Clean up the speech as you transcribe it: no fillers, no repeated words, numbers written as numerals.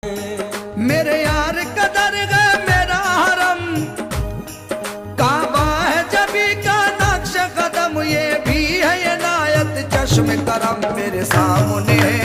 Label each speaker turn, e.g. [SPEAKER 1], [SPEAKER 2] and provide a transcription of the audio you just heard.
[SPEAKER 1] मेरे यार कदर है मेरा हरम, काबा है जबी का नक्श कदम, ये भी है इनायत चश्म करम मेरे सामने।